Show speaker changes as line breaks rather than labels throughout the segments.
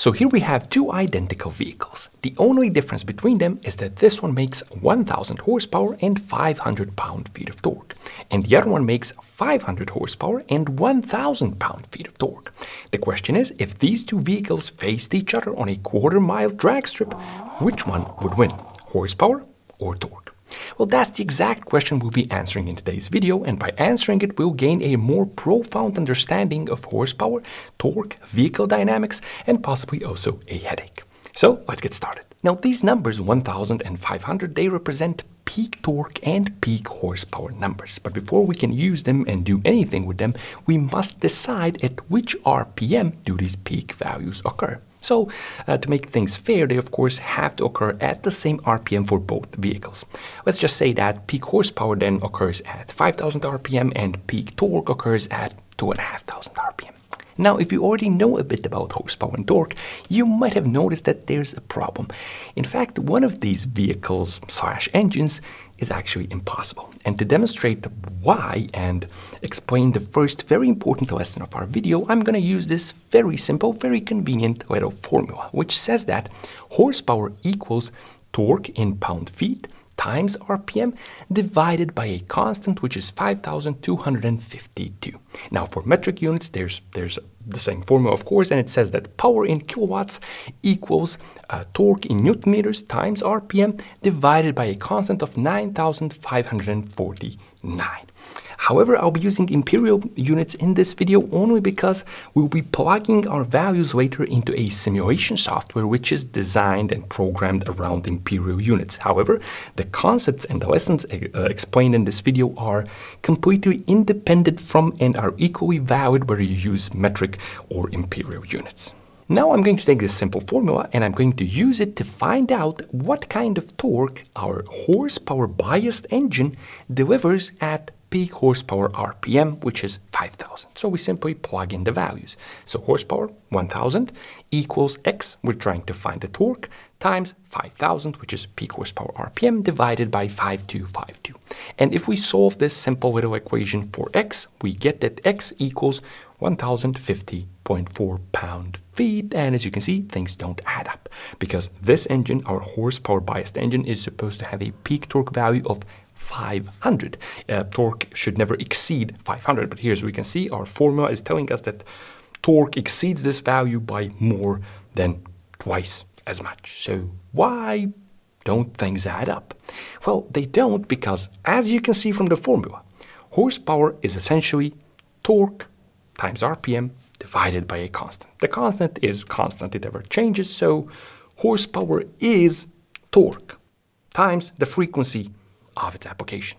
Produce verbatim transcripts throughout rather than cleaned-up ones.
So here we have two identical vehicles. The only difference between them is that this one makes one thousand horsepower and five hundred pound-feet of torque, and the other one makes five hundred horsepower and one thousand pound-feet of torque. The question is, if these two vehicles faced each other on a quarter-mile drag strip, which one would win, horsepower or torque? Well, that's the exact question we'll be answering in today's video, and by answering it, we'll gain a more profound understanding of horsepower, torque, vehicle dynamics, and possibly also a headache. So, let's get started. Now, these numbers, one thousand and five hundred, they represent peak torque and peak horsepower numbers. But before we can use them and do anything with them, we must decide at which R P M do these peak values occur. So, uh, to make things fair, they of course have to occur at the same R P M for both vehicles. Let's just say that peak horsepower then occurs at five thousand R P M and peak torque occurs at two thousand five hundred R P M. Now, if you already know a bit about horsepower and torque, you might have noticed that there's a problem. In fact, one of these vehicles slash engines is actually impossible. And to demonstrate why and explain the first very important lesson of our video, I'm going to use this very simple, very convenient little formula, which says that horsepower equals torque in pound-feet times R P M divided by a constant, which is five thousand two hundred fifty-two. Now, for metric units, there's there's the same formula, of course, and it says that power in kilowatts equals uh, torque in newton meters times R P M divided by a constant of nine thousand five hundred forty-nine. However, I'll be using imperial units in this video only because we'll be plugging our values later into a simulation software which is designed and programmed around imperial units. However, the concepts and the lessons uh, explained in this video are completely independent from and are equally valid whether you use metric or imperial units. Now I'm going to take this simple formula and I'm going to use it to find out what kind of torque our horsepower biased engine delivers at peak horsepower R P M, which is five thousand. So we simply plug in the values. So horsepower, one thousand, equals X, we're trying to find the torque, times five thousand, which is peak horsepower R P M, divided by five thousand two hundred fifty-two. And if we solve this simple little equation for X, we get that X equals one thousand fifty point four pound-feet. And as you can see, things don't add up, because this engine, our horsepower biased engine, is supposed to have a peak torque value of five hundred. Uh, torque should never exceed five hundred, but here as we can see, our formula is telling us that torque exceeds this value by more than twice as much. So why don't things add up? Well, they don't, because as you can see from the formula, horsepower is essentially torque times R P M divided by a constant. The constant is constant, it never changes, so horsepower is torque times the frequency of its application.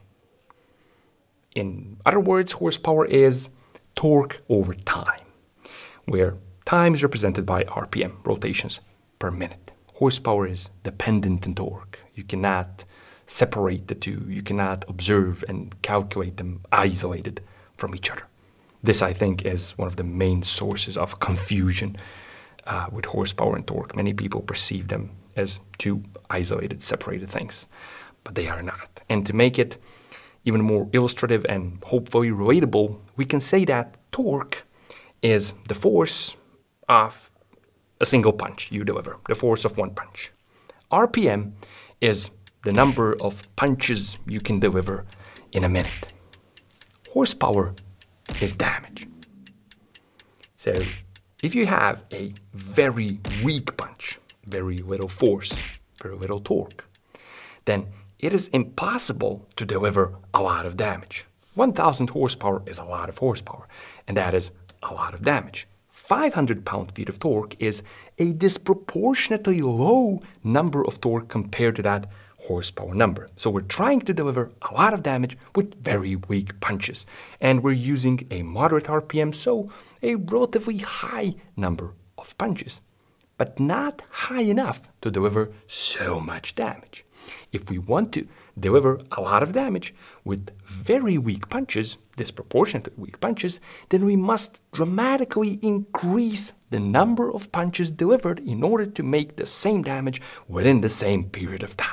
In other words, horsepower is torque over time, where time is represented by R P M, rotations per minute. Horsepower is dependent on torque. You cannot separate the two. You cannot observe and calculate them isolated from each other. This, I think, is one of the main sources of confusion uh, with horsepower and torque. Many people perceive them as two isolated, separated things, but they are not. And to make it even more illustrative and hopefully relatable, we can say that torque is the force of a single punch you deliver, the force of one punch. R P M is the number of punches you can deliver in a minute. Horsepower is damage. So if you have a very weak punch, very little force, very little torque, then it is impossible to deliver a lot of damage. one thousand horsepower is a lot of horsepower, and that is a lot of damage. five hundred pound-feet of torque is a disproportionately low number of torque compared to that horsepower number. So we're trying to deliver a lot of damage with very weak punches, and we're using a moderate R P M, so a relatively high number of punches, but not high enough to deliver so much damage. If we want to deliver a lot of damage with very weak punches, disproportionately weak punches, then we must dramatically increase the number of punches delivered in order to make the same damage within the same period of time.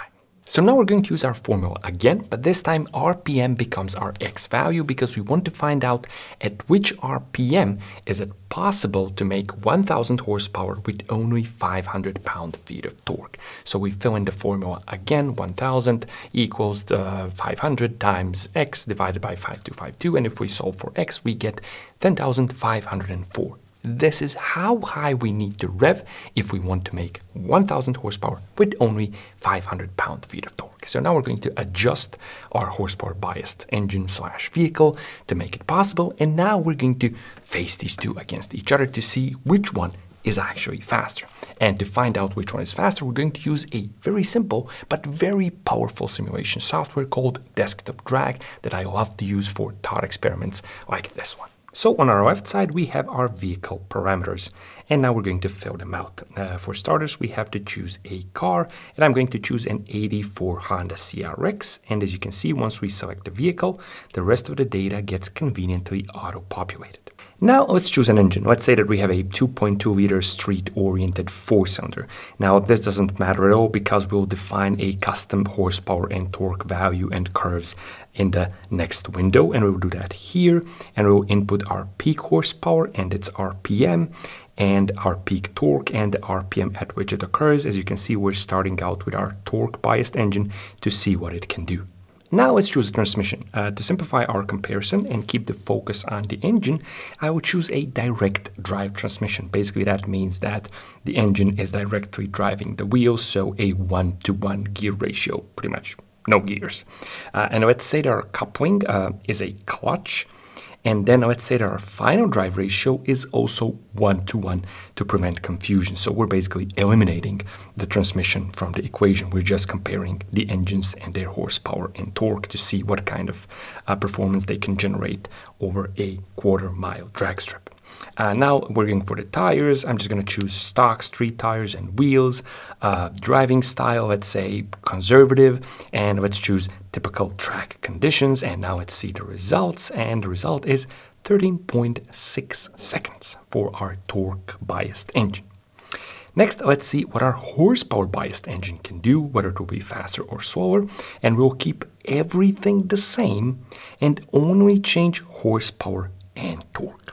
So now we're going to use our formula again, but this time R P M becomes our X value because we want to find out at which R P M is it possible to make one thousand horsepower with only five hundred pound-feet of torque. So we fill in the formula again, one thousand equals uh, five hundred times X divided by five two five two, and if we solve for X, we get ten thousand five hundred four. This is how high we need to rev if we want to make one thousand horsepower with only five hundred pound-feet of torque. So now we're going to adjust our horsepower biased engine slash vehicle to make it possible. And now we're going to face these two against each other to see which one is actually faster. And to find out which one is faster, we're going to use a very simple but very powerful simulation software called Desktop Drag that I love to use for thought experiments like this one. So on our left side, we have our vehicle parameters, and now we're going to fill them out. Uh, for starters, we have to choose a car, and I'm going to choose an eighty-four Honda C R X. And as you can see, once we select the vehicle, the rest of the data gets conveniently auto-populated. Now let's choose an engine. Let's say that we have a two point two liter street-oriented four-cylinder. Now this doesn't matter at all because we'll define a custom horsepower and torque value and curves in the next window, and we'll do that here, and we'll input our peak horsepower and its R P M and our peak torque and the R P M at which it occurs. As you can see, we're starting out with our torque biased engine to see what it can do. Now let's choose a transmission. Uh, to simplify our comparison and keep the focus on the engine, I would choose a direct drive transmission. Basically, that means that the engine is directly driving the wheels, so a one-to-one gear ratio, pretty much no gears. Uh, and let's say that our coupling uh, is a clutch. And then let's say that our final drive ratio is also one-to-one to prevent confusion. So we're basically eliminating the transmission from the equation. We're just comparing the engines and their horsepower and torque to see what kind of uh, performance they can generate over a quarter mile drag strip. Uh, now we're going for the tires. I'm just going to choose stock street tires and wheels. Uh, driving style, let's say conservative, and let's choose typical track conditions. And now let's see the results, and the result is thirteen point six seconds for our torque biased engine. Next, let's see what our horsepower biased engine can do, whether it will be faster or slower, and we'll keep everything the same and only change horsepower and torque.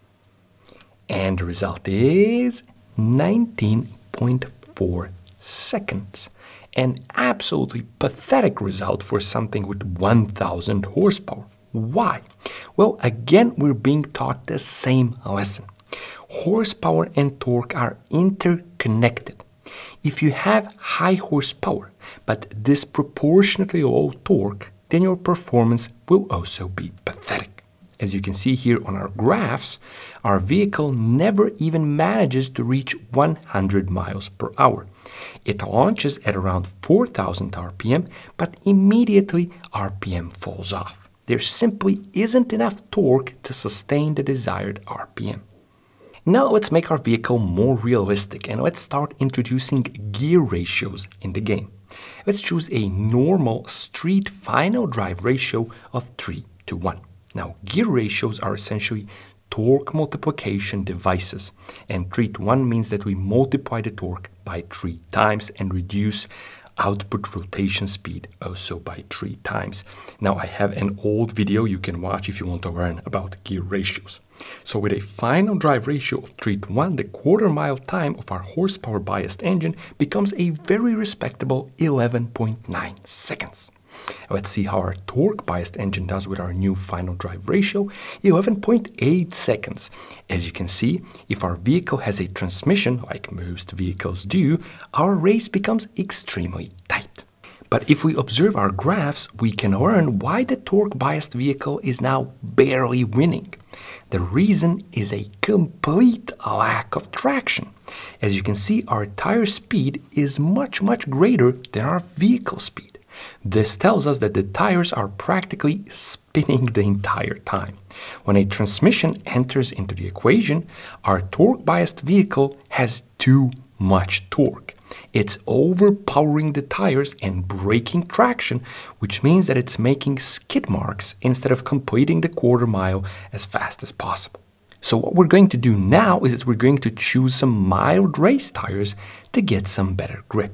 And the result is nineteen point four seconds. An absolutely pathetic result for something with one thousand horsepower. Why? Well, again, we're being taught the same lesson. Horsepower and torque are interconnected. If you have high horsepower but disproportionately low torque, then your performance will also be pathetic. As you can see here on our graphs, our vehicle never even manages to reach one hundred miles per hour. It launches at around four thousand R P M, but immediately R P M falls off. There simply isn't enough torque to sustain the desired R P M. Now let's make our vehicle more realistic and let's start introducing gear ratios in the game. Let's choose a normal street final drive ratio of three to one. Now, gear ratios are essentially torque multiplication devices, and three to one means that we multiply the torque by three times and reduce output rotation speed also by three times. Now, I have an old video you can watch if you want to learn about gear ratios. So with a final drive ratio of three to one, the quarter mile time of our horsepower biased engine becomes a very respectable eleven point nine seconds. Let's see how our torque-biased engine does with our new final drive ratio, eleven point eight seconds. As you can see, if our vehicle has a transmission, like most vehicles do, our race becomes extremely tight. But if we observe our graphs, we can learn why the torque-biased vehicle is now barely winning. The reason is a complete lack of traction. As you can see, our tire speed is much, much greater than our vehicle speed. This tells us that the tires are practically spinning the entire time. When a transmission enters into the equation, our torque-biased vehicle has too much torque. It's overpowering the tires and breaking traction, which means that it's making skid marks instead of completing the quarter mile as fast as possible. So what we're going to do now is that we're going to choose some mild race tires to get some better grip.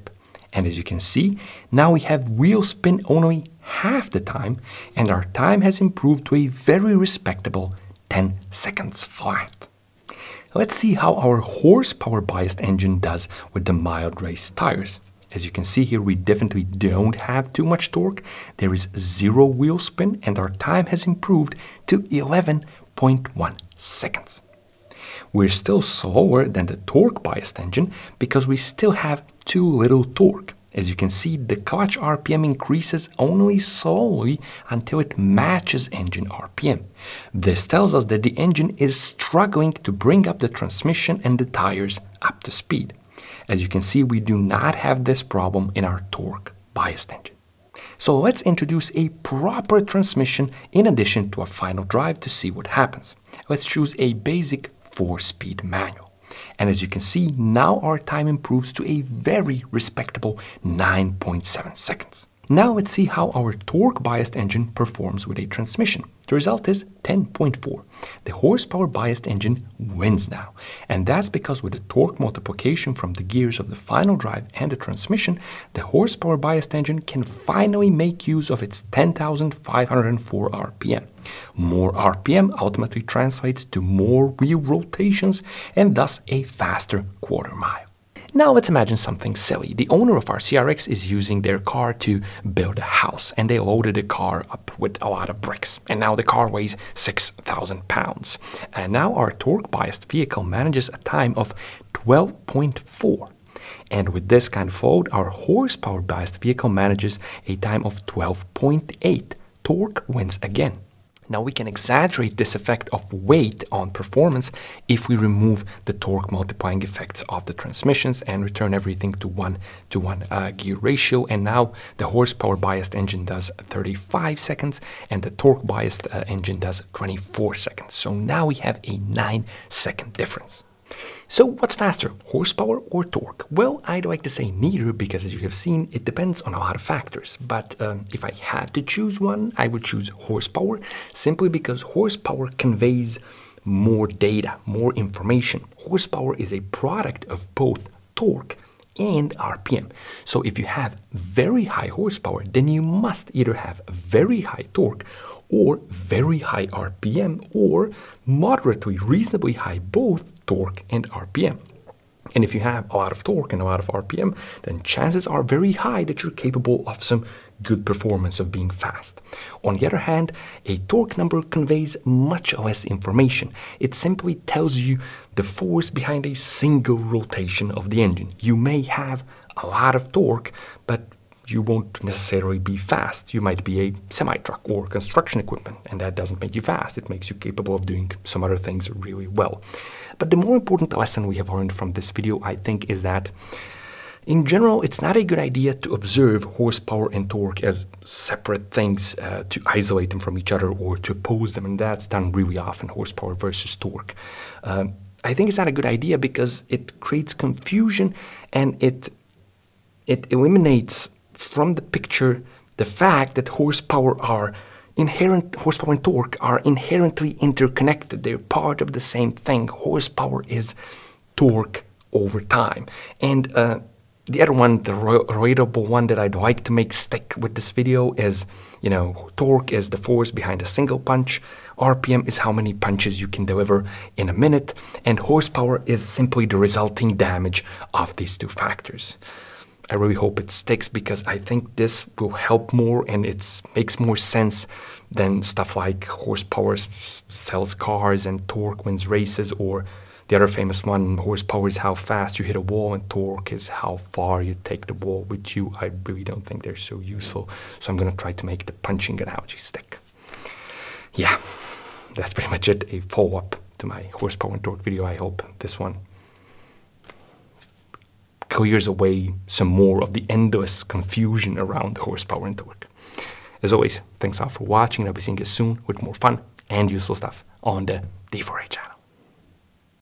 And as you can see, now we have wheel spin only half the time, and our time has improved to a very respectable ten seconds flat. Let's see how our horsepower biased engine does with the mild race tires. As you can see here, we definitely don't have too much torque. There is zero wheel spin, and our time has improved to eleven point one seconds. We're still slower than the torque biased engine because we still have too little torque. As you can see, the clutch R P M increases only slowly until it matches engine R P M. This tells us that the engine is struggling to bring up the transmission and the tires up to speed. As you can see, we do not have this problem in our torque biased engine. So let's introduce a proper transmission in addition to a final drive to see what happens. Let's choose a basic four-speed manual. And as you can see, now our time improves to a very respectable nine point seven seconds. Now let's see how our torque-biased engine performs with a transmission. The result is ten point four. The horsepower-biased engine wins now. And that's because with the torque multiplication from the gears of the final drive and the transmission, the horsepower-biased engine can finally make use of its ten thousand five hundred four R P M. More R P M ultimately translates to more wheel rotations and thus a faster quarter mile. Now let's imagine something silly. The owner of our C R X is using their car to build a house, and they loaded the car up with a lot of bricks. And now the car weighs six thousand pounds. And now our torque-biased vehicle manages a time of twelve point four. And with this kind of load, our horsepower-biased vehicle manages a time of twelve point eight. Torque wins again. Now we can exaggerate this effect of weight on performance if we remove the torque multiplying effects of the transmissions and return everything to one to one uh, gear ratio. And now the horsepower biased engine does thirty-five seconds and the torque biased uh, engine does twenty-four seconds. So now we have a nine second difference. So what's faster, horsepower or torque? Well, I'd like to say neither because, as you have seen, it depends on a lot of factors. But um, if I had to choose one, I would choose horsepower, simply because horsepower conveys more data, more information. Horsepower is a product of both torque and R P M. So if you have very high horsepower, then you must either have very high torque or very high R P M, or moderately, reasonably high both torque and R P M. And if you have a lot of torque and a lot of R P M, then chances are very high that you're capable of some good performance of being fast. On the other hand, a torque number conveys much less information. It simply tells you the force behind a single rotation of the engine. You may have a lot of torque, but you won't necessarily be fast. You might be a semi-truck or construction equipment, and that doesn't make you fast. It makes you capable of doing some other things really well. But the more important lesson we have learned from this video, I think, is that in general, it's not a good idea to observe horsepower and torque as separate things, uh, to isolate them from each other or to oppose them, and that's done really often, horsepower versus torque. Um, I think it's not a good idea because it creates confusion and it, it eliminates from the picture the fact that horsepower are inherent, horsepower and torque are inherently interconnected. They're part of the same thing. Horsepower is torque over time. And uh, the other one, the relatable one that I'd like to make stick with this video is, you know, torque is the force behind a single punch, R P M is how many punches you can deliver in a minute, and horsepower is simply the resulting damage of these two factors. I really hope it sticks because I think this will help more and it makes more sense than stuff like horsepower sells cars and torque wins races, or the other famous one, horsepower is how fast you hit a wall and torque is how far you take the wall with you. I really don't think they're so useful. So I'm going to try to make the punching analogy stick. Yeah, that's pretty much it. A follow-up to my horsepower and torque video. I hope this one clears away some more of the endless confusion around horsepower and torque. As always, thanks all for watching, and I'll be seeing you soon with more fun and useful stuff on the D four A channel.